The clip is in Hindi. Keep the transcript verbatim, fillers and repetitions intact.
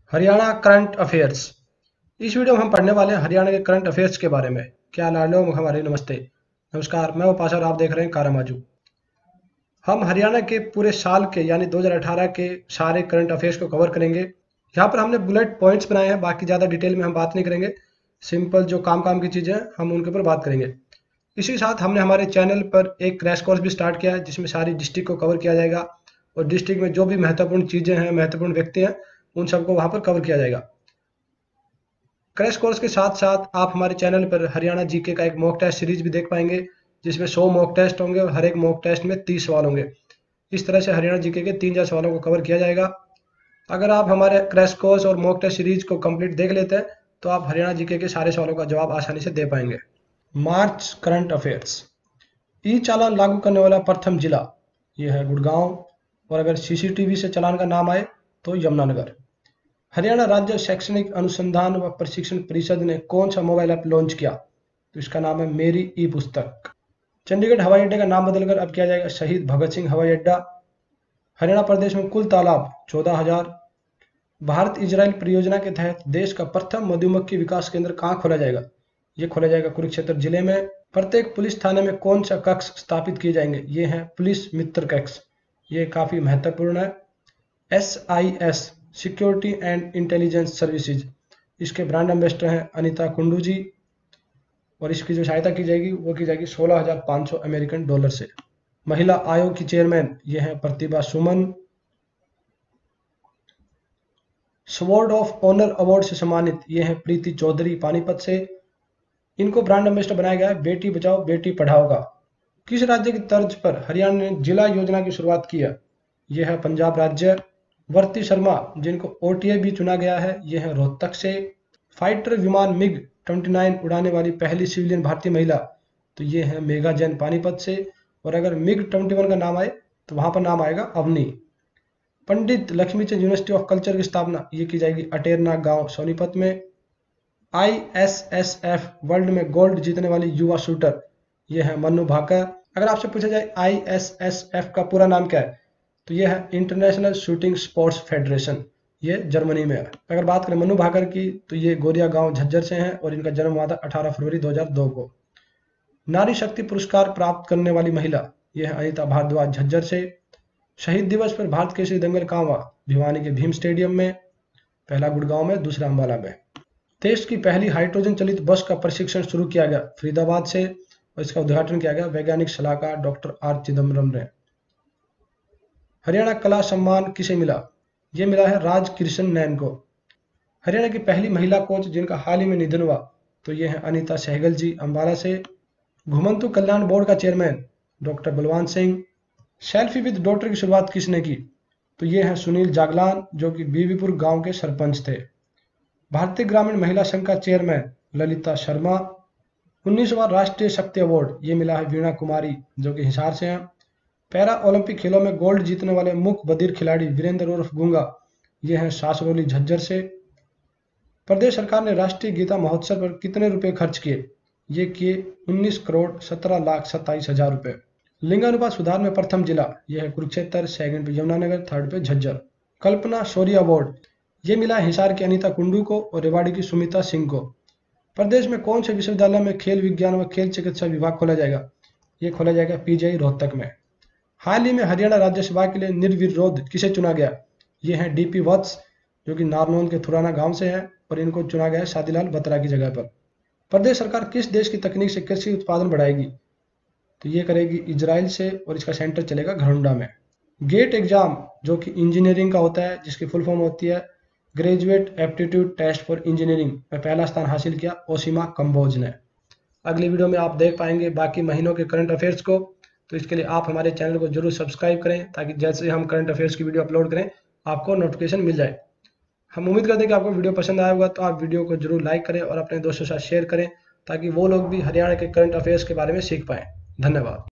Haryana current affairs. इस वीडियो में हम पढ़ने वाले हैं हरियाणा के करंट अफेयर्स के बारे में। क्या लाडलो हमारे नमस्ते नमस्कार, मैं उपासक और आप देख रहे हैं कारामाजू। हम हरियाणा के पूरे साल के यानी दो हज़ार अठारह के सारे करंट अफेयर्स को कवर करेंगे। यहाँ पर हमने बुलेट पॉइंट्स बनाए हैं, बाकी ज़्यादा डिटेल में हम बात नहीं करेंगे। सिंपल जो काम काम की चीज़ें हैं हम उनके ऊपर बात करेंगे। इसी साथ हमने हमारे चैनल पर एक क्रैश कोर्स भी स्टार्ट किया है, जिसमें सारी डिस्ट्रिक्ट को कवर किया जाएगा और डिस्ट्रिक्ट में जो भी महत्वपूर्ण चीज़ें हैं, महत्वपूर्ण व्यक्ति हैं, उन सबको वहाँ पर कवर किया जाएगा। क्रैश कोर्स के साथ साथ आप हमारे चैनल पर हरियाणा जीके का एक मॉक टेस्ट सीरीज भी देख पाएंगे, जिसमें सौ मॉक टेस्ट होंगे और हर एक मॉक टेस्ट में तीस सवाल होंगे। इस तरह से हरियाणा जीके के तीन हजार सवालों को कवर किया जाएगा। अगर आप हमारे क्रैश कोर्स और मॉक टेस्ट सीरीज को कंप्लीट देख लेते हैं तो आप हरियाणा जीके के सारे सवालों का जवाब आसानी से दे पाएंगे। मार्च करंट अफेयर्स। ई चालान लागू करने वाला प्रथम जिला ये है गुड़गांव, और अगर सीसीटीवी से चालान का नाम आए तो यमुनानगर। हरियाणा राज्य शैक्षणिक अनुसंधान व प्रशिक्षण परिषद ने कौन सा मोबाइल ऐप लॉन्च किया? तो इसका नाम है मेरी ई पुस्तक। चंडीगढ़ हवाई अड्डे का नाम बदलकर अब किया जाएगा शहीद भगत सिंह हवाई अड्डा। हरियाणा प्रदेश में कुल तालाब चौदह हजार। भारत इजराइल परियोजना के तहत देश का प्रथम मधुमक्खी विकास केंद्र कहाँ खोला जाएगा? ये खोला जाएगा कुरुक्षेत्र जिले में। प्रत्येक पुलिस थाने में कौन सा कक्ष स्थापित किए जाएंगे? ये है पुलिस मित्र कक्ष। ये काफी महत्वपूर्ण है। S I S security and intelligence services, इसके ब्रांड एम्बेसडर हैं अनीता कुंडू जी, और इसकी जो सहायता की जाएगी वो की जाएगी सोलह हजार पाँच सौ अमेरिकन डॉलर से। महिला आयोग की चेयरमैन ये है Pratibha Suman. Sword of honour award से सम्मानित ये है प्रीति चौधरी पानीपत से। इनको ब्रांड एम्बेसडर बनाया गया है बेटी बचाओ बेटी पढ़ाओ का। किस राज्य की तर्ज पर हरियाणा ने जिला योजना की शुरुआत की है? यह है पंजाब राज्य। वर्ती शर्मा जिनको ओटीए भी चुना गया है, यह है रोहतक से। फाइटर विमान मिग उनतीस उड़ाने वाली पहली सिविलियन भारतीय महिला तो ये है मेघा जैन पानीपत से। और अगर मिग इक्कीस का नाम आए तो वहां पर नाम आएगा Avani. Pandit Lakhmichand university of culture की स्थापना ये की जाएगी अटेरना गांव सोनीपत में। I S S F world में गोल्ड जीतने वाली युवा शूटर ये है मनु भाकर। अगर आपसे पूछा जाए आई एस एस एफ का पूरा नाम क्या है तो यह है इंटरनेशनल शूटिंग स्पोर्ट्स फेडरेशन, ये जर्मनी में है। अगर बात करें मनु भाकर की तो ये गोरिया गांव झज्जर से हैं और इनका जन्म हुआ था अठारह फरवरी दो हज़ार दो को। नारी शक्ति पुरस्कार प्राप्त करने वाली महिला यह है अनीता भारद्वाज झज्जर से। शहीद दिवस पर भारत केसरी दंगल कहाँ हुआ? भिवानी के भीम स्टेडियम में। पहला गुड़गांव में, दूसरा अम्बाला में। देश की पहली हाइड्रोजन चलित बस का प्रशिक्षण शुरू किया गया फरीदाबाद से, और इसका उद्घाटन किया गया वैज्ञानिक सलाहकार डॉक्टर आर चिदम्बरम ने। हरियाणा कला सम्मान किसे मिला? ये मिला है राज किशन नैन को। हरियाणा की पहली महिला कोच जिनका हाल ही में निधन हुआ तो ये है अनीता सहगल जी अम्बाला से। घुमंतु कल्याण बोर्ड का chairman doctor Balwan Singh. Selfie with daughter की शुरुआत किसने की? तो ये है सुनील जागलान जो कि बीबीपुर गांव के सरपंच थे। भारतीय ग्रामीण महिला संघ का चेयरमैन ललिता शर्मा। उन्नीसवां राष्ट्रीय शक्ति अवार्ड ये मिला है वीणा कुमारी जो कि हिसार से हैं। पैरा ओलंपिक खेलों में गोल्ड जीतने वाले मुख बधिर खिलाड़ी वीरेंद्र उर्फ गूंगा ये हैं सासरोली झज्जर से। प्रदेश सरकार ने राष्ट्रीय गीता महोत्सव पर कितने रुपए खर्च किए? ये किए उन्नीस करोड़ सत्रह लाख सत्ताईस हजार रुपए। लिंगानुपात सुधार में प्रथम जिला यह है कुरुक्षेत्र, सेकंड पे यमुनानगर, थर्ड पे झज्जर। कल्पना शौर्य अवार्ड ये मिला हिसार की अनीता कुंडू को और रेवाड़ी की सुमिता सिंह को। प्रदेश में कौन से विश्वविद्यालय में खेल विज्ञान व खेल चिकित्सा विभाग खोला जाएगा? ये खोला जाएगा पीजीआई रोहतक में। हाल ही में हरियाणा राज्यसभा के लिए निर्विरोध किसे चुना गया? ये हैं डीपी वत्स जो कि नारनौल के थुराना गांव से हैं, और इनको चुना गया है शादीलाल बत्रा की जगह पर। प्रदेश सरकार किस देश की तकनीक से कृषि उत्पादन बढ़ाएगी? तो ये करेगी इजराइल से, और इसका सेंटर चलेगा घरौंडा में। गेट एग्जाम जो कि इंजीनियरिंग का होता है, जिसकी फुल फॉर्म होती है Graduate Aptitude Test for Engineering, में पहला स्थान हासिल किया ओसीमा कंबोज ने। अगली वीडियो में आप देख पाएंगे बाकी महीनों के करंट अफेयर्स को, तो इसके लिए आप हमारे चैनल को जरूर सब्सक्राइब करें ताकि जैसे हम करंट अफेयर्स की वीडियो अपलोड करें आपको नोटिफिकेशन मिल जाए। हम उम्मीद करते हैं कि आपको वीडियो पसंद आया होगा, तो आप वीडियो को जरूर लाइक करें और अपने दोस्तों के साथ शेयर करें ताकि वो लोग भी हरियाणा के करंट अफेयर्स के बारे में सीख पाएँ। धन्यवाद।